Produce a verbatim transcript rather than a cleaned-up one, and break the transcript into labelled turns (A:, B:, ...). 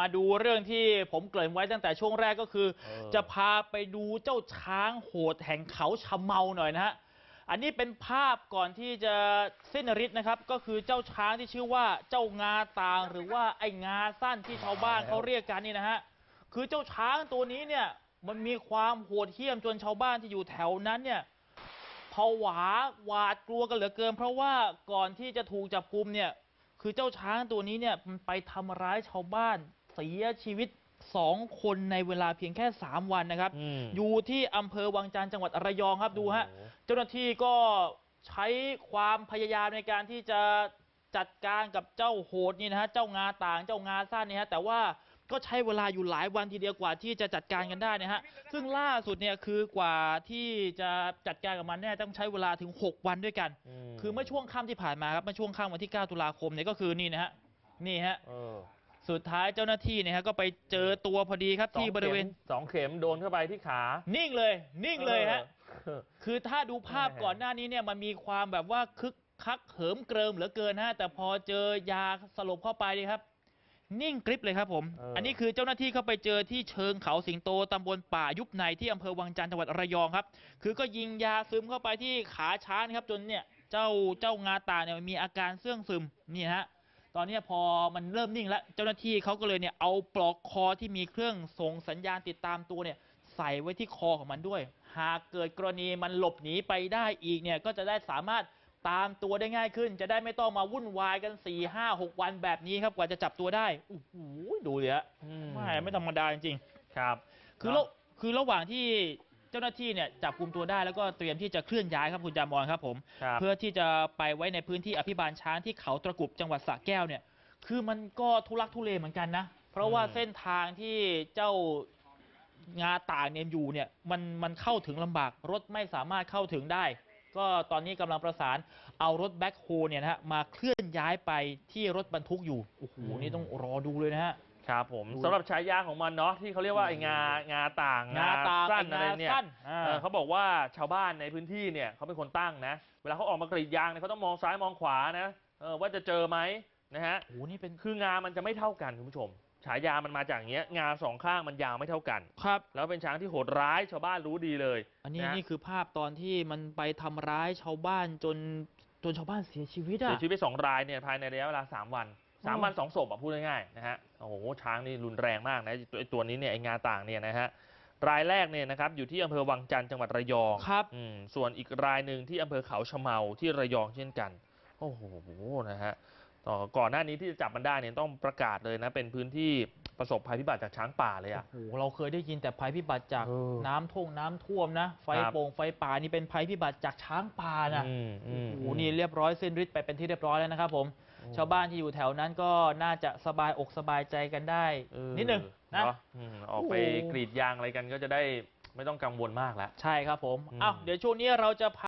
A: มาดูเรื่องที่ผมเกริ่นไว้ตั้งแต่ช่วงแรกก็คือจะพาไปดูเจ้าช้างโหดแห่งเขาชะเมาหน่อยนะฮะอันนี้เป็นภาพก่อนที่จะสิ้นฤทธิ์นะครับก็คือเจ้าช้างที่ชื่อว่าเจ้างาต่างหรือว่าไอ้งาสั้นที่ชาวบ้านเขาเรียกกันนี่นะฮะคือเจ้าช้างตัวนี้เนี่ยมันมีความโหดเหี้ยมจนชาวบ้านที่อยู่แถวนั้นเนี่ยผวาหวาดกลัวกันเหลือเกินเพราะว่าก่อนที่จะถูกจับกุมเนี่ยคือเจ้าช้างตัวนี้เนี่ยมันไปทำร้ายชาวบ้านเสียชีวิตสองคนในเวลาเพียงแค่สามวันนะครับ อ, อยู่ที่อำเภอวังจันทร์จังหวัดระยองครับดูฮะเจ้าหน้าที่ก็ใช้ความพยายามในการที่จะจัดการกับเจ้าโหดนี่นะฮะเจ้างาต่างเจ้างาสั้นนี่ฮะแต่ว่าก็ใช้เวลาอยู่หลายวันทีเดียวกว่าที่จะจัดการกันได้นะฮะซึ่งล่าสุดเนี่ยคือกว่าที่จะจัดการกับมันเนี่ยต้องใช้เวลาถึงหกวันด้วยกันคือเมื่อช่วงค่ำที่ผ่านมาครับเมื่อช่วงค่ำวันที่เก้าตุลาคมเนี่ยก็คือนี่นะฮะนี่ฮะสุดท้ายเจ้าหน้าที่เนี่ยฮะก็ไปเจอตัวพอดีครับที่บริเวณ
B: สองเข็มโดนเข้าไปที่ขา
A: นิ่งเลยนิ่งเลยฮะคือถ้าดูภาพก่อนหน้านี้เนี่ยมันมีความแบบว่าคึกคักเหิมเกริมเหลือเกินฮะแต่พอเจอยาสลบเข้าไปนี่ครับนิ่งกริบเลยครับผมอันนี้คือเจ้าหน้าที่เข้าไปเจอที่เชิงเขาสิงโตตำบลป่ายุบในที่อำเภอวังจันทร์จังหวัดระยองครับคือก็ยิงยาซึมเข้าไปที่ขาช้างครับจนเนี่ยเจ้าเจ้างาตาเนี่ยมีอาการเสื่องซึมนี่ฮะตอนนี้พอมันเริ่มนิ่งแล้วเจ้าหน้าที่เขาก็เลยเนี่ยเอาปลอกคอที่มีเครื่องส่งสัญญาณติดตามตัวเนี่ยใส่ไว้ที่คอของมันด้วยหากเกิดกรณีมันหลบหนีไปได้อีกเนี่ยก็จะได้สามารถตามตัวได้ง่ายขึ้นจะได้ไม่ต้องมาวุ่นวายกันสี่ห้าหกวันแบบนี้ครับกว่าจะจับตัวได้โอ้โหดูเลยฮะไม่ไม่ธรรมดาจริงๆครับคือระคือระหว่างที่เจ้าหน้าที่เนี่ยจับกุมตัวได้แล้วก็เตรียมที่จะเคลื่อนย้ายครับคุณจามอนครับผมเพื่อที่จะไปไว้ในพื้นที่อภิบาลช้างที่เขาตะกุบจังหวัดสระแก้วเนี่ยคือมันก็ทุลักทุเลเหมือนกันนะเพราะว่าเส้นทางที่เจ้างาต่างเนี่ยอยู่เนี่ยมันมันเข้าถึงลำบากรถไม่สามารถเข้าถึงได้ก็ตอนนี้กำลังประสานเอารถแบ็คโฮเนี่ยนะฮะมาเคลื่อนย้ายไปที่รถบรรทุกอยู่โอ้โหนี่ต้องรอดูเลยนะฮะ
B: ครับผมสำหรับฉายาของมันเนาะที่เขาเรียกว่าไอ้งางาต่าง
A: งา
B: สั้นอะไรเนี่ยเขาบอกว่าชาวบ้านในพื้นที่เนี่ยเขาเป็นคนตั้งนะเวลาเขาออกมากรีดยางเนี่ยเขาต้องมองซ้ายมองขวานะว่าจะเจอไหมนะฮะ
A: โอ้นี่เป็น
B: คืองามันจะไม่เท่ากันคุณผู้ชมฉายามันมาจากอย่างเงี้ยงาสองข้างมันยาวไม่เท่ากัน
A: ครับ
B: แล้วเป็นช้างที่โหดร้ายชาวบ้านรู้ดีเลย
A: อันนี้นี่คือภาพตอนที่มันไปทำร้ายชาวบ้านจนจนชาวบ้านเสียชีวิตอะ
B: เสียชีวิตไปสองรายเนี่ยภายในระยะเวลาสามวันสามวันสองศพอ่ะพูดง่ายๆนะฮะโอ้โหช้างนี่รุนแรงมากนะตัวตัวนี้เนี่ยไอ้งาต่างเนี่ยนะฮะรายแรกเนี่ยนะครับอยู่ที่อำเภอวังจันทร์จังหวัดระยอง
A: ครับ
B: อืมส่วนอีกรายหนึ่งที่อำเภอเขาชะเมาที่ระยองเช่นกันโอ้โหนะฮะต่อก่อนหน้านี้ที่จะจับมันได้เนี่ยต้องประกาศเลยนะเป็นพื้นที่ประสบภัยพิบัติจากช้างป่าเลยอ่ะ
A: โอ้โหเราเคยได้ยินแต่ภัยพิบัติจากน้ำท่วมน้ำท่วมนะไฟโป่งไฟป่านี่เป็นภัยพิบัติจากช้างป่านะโอ้โหนี่เรียบร้อยสิ้นฤทธิ์ไปเป็นที่เรียบร้อยแล้วนะครับผมชาวบ้านที่อยู่แถวนั้นก็น่าจะสบายอกสบายใจกันได้นิดนึงนะ
B: ออกไปกรีดยางอะไรกันก็จะได้ไม่ต้องกังวลมากแล้ว
A: ใช่ครับผมอ้าวเดี๋ยวช่วงนี้เราจะ